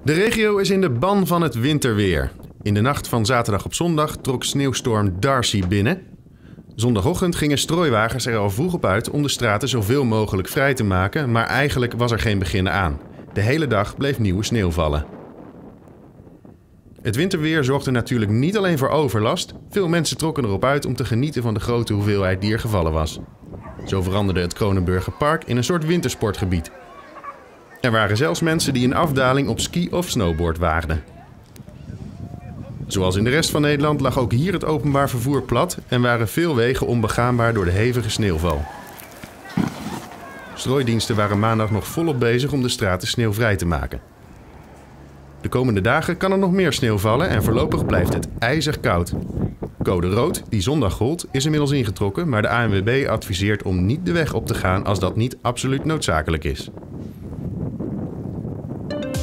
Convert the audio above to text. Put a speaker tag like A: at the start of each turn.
A: De regio is in de ban van het winterweer. In de nacht van zaterdag op zondag trok sneeuwstorm Darcy binnen. Zondagochtend gingen strooiwagens er al vroeg op uit om de straten zoveel mogelijk vrij te maken, maar eigenlijk was er geen begin aan. De hele dag bleef nieuwe sneeuw vallen. Het winterweer zorgde natuurlijk niet alleen voor overlast. Veel mensen trokken erop uit om te genieten van de grote hoeveelheid die er gevallen was. Zo veranderde het Kronenburger Park in een soort wintersportgebied. Er waren zelfs mensen die een afdaling op ski of snowboard waagden. Zoals in de rest van Nederland lag ook hier het openbaar vervoer plat en waren veel wegen onbegaanbaar door de hevige sneeuwval. Strooidiensten waren maandag nog volop bezig om de straten sneeuwvrij te maken. De komende dagen kan er nog meer sneeuw vallen en voorlopig blijft het ijzig koud. Code rood, die zondag gold, is inmiddels ingetrokken, maar de ANWB adviseert om niet de weg op te gaan als dat niet absoluut noodzakelijk is.